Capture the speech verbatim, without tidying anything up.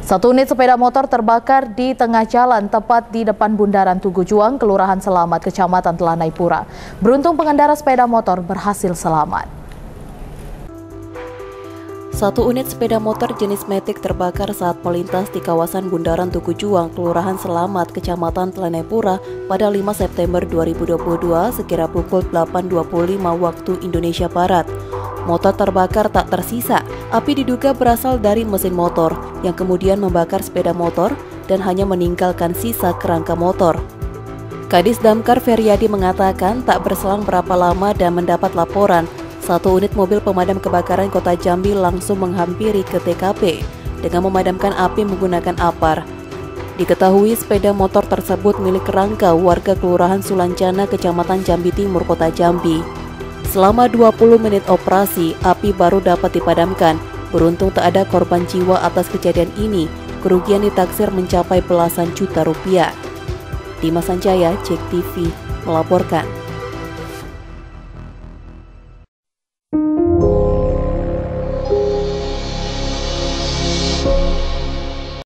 Satu unit sepeda motor terbakar di tengah jalan tepat di depan Bundaran Tugu Juang, Kelurahan Selamat, Kecamatan Telanai Pura. Beruntung pengendara sepeda motor berhasil selamat. Satu unit sepeda motor jenis Matic terbakar saat melintas di kawasan Bundaran Tugu Juang, Kelurahan Selamat, Kecamatan Telanai Pura pada lima September dua ribu dua puluh dua sekira pukul delapan dua puluh lima waktu Indonesia Barat. Motor terbakar tak tersisa. Api diduga berasal dari mesin motor yang kemudian membakar sepeda motor dan hanya meninggalkan sisa kerangka motor. Kadis Damkar Feryadi mengatakan tak berselang berapa lama dan mendapat laporan satu unit mobil pemadam kebakaran Kota Jambi langsung menghampiri ke T K P dengan memadamkan api menggunakan apar. Diketahui sepeda motor tersebut milik Rangga, warga Kelurahan Sulancana, Kecamatan Jambi Timur, Kota Jambi. Selama dua puluh menit operasi, api baru dapat dipadamkan. Beruntung tak ada korban jiwa atas kejadian ini. Kerugian ditaksir mencapai belasan juta rupiah. Dimas Sanjaya, Jek T V, melaporkan.